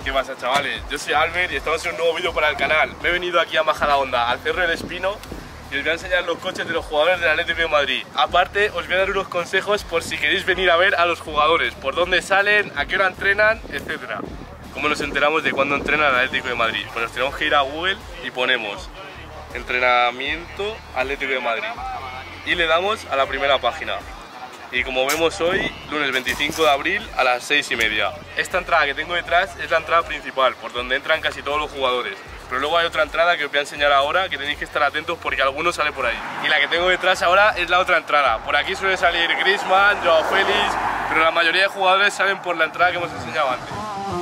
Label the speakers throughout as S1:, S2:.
S1: ¿Qué pasa, chavales? Yo soy Albert y estamos en un nuevo vídeo para el canal. Me he venido aquí a Majadahonda, al Cerro del Espino, y os voy a enseñar los coches de los jugadores del Atlético de Madrid. Aparte, os voy a dar unos consejos por si queréis venir a ver a los jugadores, por dónde salen, a qué hora entrenan, etc. ¿Cómo nos enteramos de cuándo entrena el Atlético de Madrid? Pues nos tenemos que ir a Google y ponemos entrenamiento Atlético de Madrid y le damos a la primera página. Y como vemos hoy, lunes 25 de abril a las 6:30. Esta entrada que tengo detrás es la entrada principal, por donde entran casi todos los jugadores. Pero luego hay otra entrada que os voy a enseñar ahora, que tenéis que estar atentos porque alguno sale por ahí. Y la que tengo detrás ahora es la otra entrada. Por aquí suele salir Griezmann, Joao Félix, pero la mayoría de jugadores salen por la entrada que hemos enseñado antes.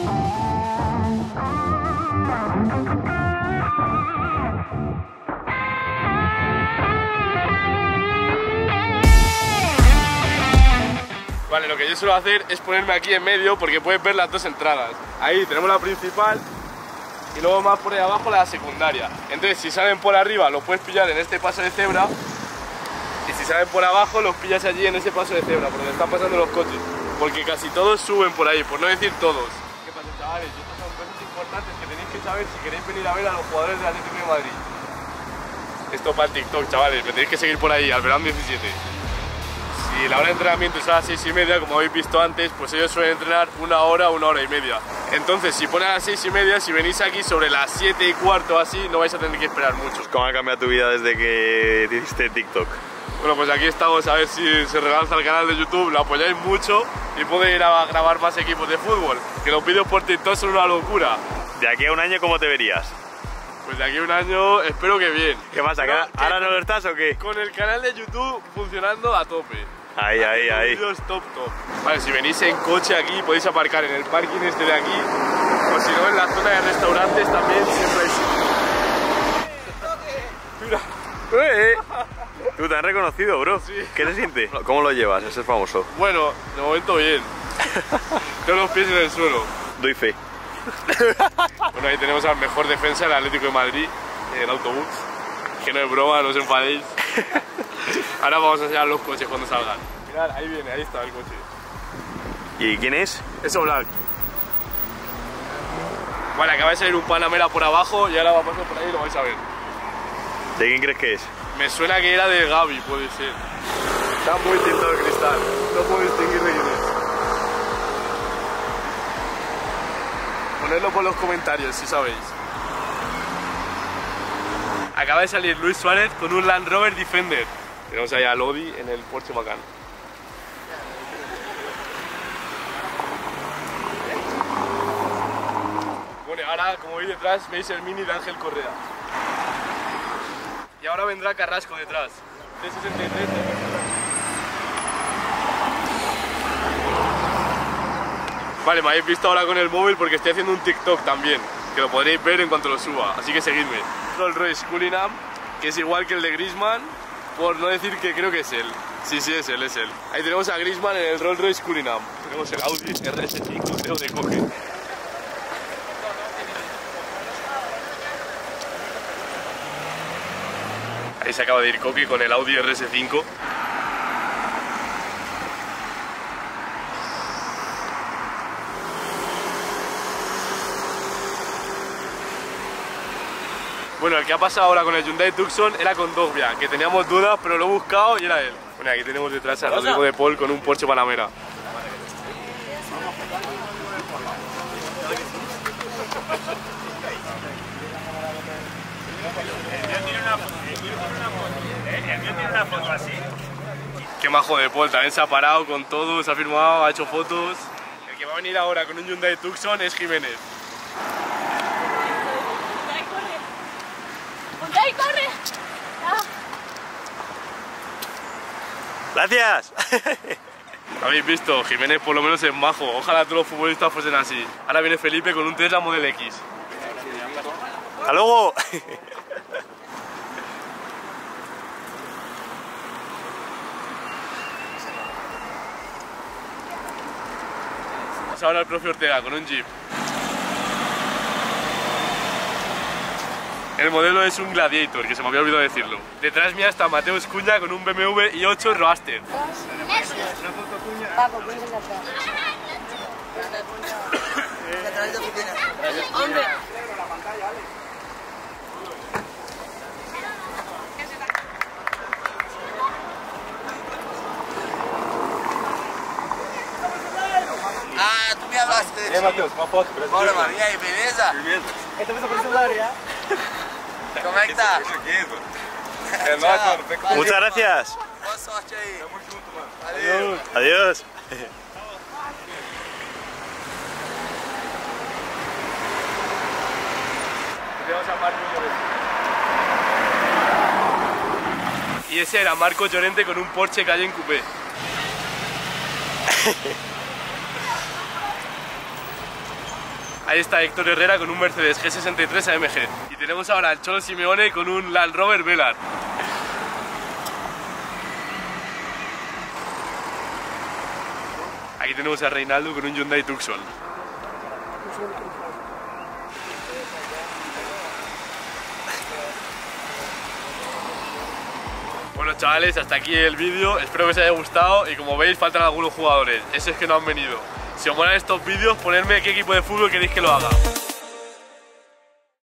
S1: Vale, lo que yo suelo hacer es ponerme aquí en medio porque puedes ver las dos entradas. Ahí tenemos la principal y luego más por ahí abajo la secundaria. Entonces si salen por arriba los puedes pillar en este paso de cebra y si salen por abajo los pillas allí en ese paso de cebra por donde están pasando los coches. Porque casi todos suben por ahí, por no decir todos. ¿Qué pasa, chavales? Y estas son cosas importantes que tenéis que saber si queréis venir a ver a los jugadores del Atlético de Madrid. Esto para el TikTok, chavales, me tenéis que seguir por ahí, Alberán17. Y la hora de entrenamiento es a las 6:30, como habéis visto antes, pues ellos suelen entrenar una hora y media. Entonces, si ponen a las 6:30, si venís aquí sobre las 7:15 así, no vais a tener que esperar mucho.
S2: ¿Cómo ha cambiado tu vida desde que hiciste TikTok?
S1: Bueno, pues aquí estamos a ver si se relanza el canal de YouTube, lo apoyáis mucho y podéis ir a grabar más equipos de fútbol, que los vídeos por TikTok son una locura.
S2: ¿De aquí a un año cómo te verías?
S1: Pues de aquí a un año espero que bien.
S2: ¿Qué pasa? ¿Ahora no lo estás o qué?
S1: Con el canal de YouTube funcionando a tope.
S2: Ahí.
S1: Vídeos top. Vale, si venís en coche aquí podéis aparcar en el parking este de aquí, o si no en la zona de restaurantes también siempre hay sitio. Mira.
S2: ¿Tú te has reconocido, bro?
S1: Sí.
S2: ¿Qué se siente? ¿Cómo lo llevas? Ese es famoso.
S1: Bueno, de momento bien. Tengo los pies en el suelo.
S2: Doy fe.
S1: Bueno, ahí tenemos al mejor defensa del Atlético de Madrid, el autobús. Que no es broma, no os enfadéis. Ahora vamos a enseñar los coches cuando salgan. Mirad, ahí viene, ahí está el coche.
S2: ¿Y quién es?
S1: Eso Black. Vale, acaba de salir un Panamera por abajo y ahora va a pasar por ahí y lo vais a ver.
S2: ¿De quién crees que es?
S1: Me suena que era de Gavi, puede ser. Está muy tintado el cristal, no puedo distinguir de quién es. Ponedlo por los comentarios si sabéis. Acaba de salir Luis Suárez con un Land Rover Defender. Tenemos ahí a Lodi en el Porsche Macan. Bueno, ahora como veis detrás veis el Mini de Ángel Correa. Y ahora vendrá Carrasco detrás. T63. Vale, me habéis visto ahora con el móvil porque estoy haciendo un TikTok también, que lo podréis ver en cuanto lo suba, así que seguidme. Rolls Royce Cullinan, que es igual que el de Griezmann, por no decir que creo que es él. Sí, es él, es él. Ahí tenemos a Griezmann en el Rolls Royce Cullinan. Tenemos el Audi RS5, creo, de coge. Ahí se acaba de ir Coque con el Audi RS5. Bueno, el que ha pasado ahora con el Hyundai Tucson era con Dogbia, que teníamos dudas, pero lo he buscado y era él. Bueno, aquí tenemos detrás a Rodrigo de Paul con un Porsche Panamera.
S3: El mío tiene una foto así.
S1: Qué majo de Paul, también se ha parado con todo, se ha firmado, ha hecho fotos. El que va a venir ahora con un Hyundai Tucson es Jiménez.
S4: ¡Hyundai, corre! Ah.
S2: ¡Gracias!
S1: Habéis visto, Jiménez por lo menos es majo, ojalá todos los futbolistas fuesen así. Ahora viene Felipe con un Tesla Model X.
S2: ¡Hasta luego!
S1: Vamos ahora al profe Ortega con un Jeep. El modelo es un Gladiator, que se me había olvidado decirlo. Detrás mía está Mateo Escuña con un BMW i8 Roadster.
S4: Paco, ponte atrás. Hombre.
S5: Ah, tu me hablaste.
S1: Matheus, uma foto,
S5: Bora, mano. E aí, beleza? Como é que tá?
S1: É nóis, mano.
S2: Muchas gracias.
S5: Boa sorte aí.
S1: Tamo junto, mano.
S5: Valeu.
S2: Adiós.
S1: Tenemos a Marco Llorente. Y ese era Marco Llorente con un Porsche Cayenne Coupé. Ahí está Héctor Herrera con un Mercedes G63 AMG. Y tenemos ahora al Cholo Simeone con un Land Rover Velar. Aquí tenemos a Reinaldo con un Hyundai Tucson. Bueno chavales, hasta aquí el vídeo, espero que os haya gustado y como veis faltan algunos jugadores, esos que no han venido. Si os molan estos vídeos, ponedme qué equipo de fútbol queréis que lo haga.